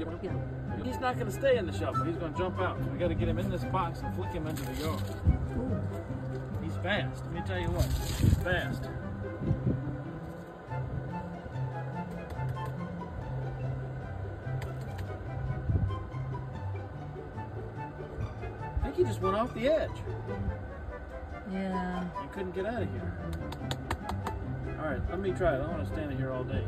He's not going to stay in the shuffle. He's going to jump out. So we got to get him in this box and flick him into the yard. He's fast. Let me tell you what. He's fast. I think he just went off the edge. Yeah. He couldn't get out of here. All right, let me try it. I don't want to stand here all day.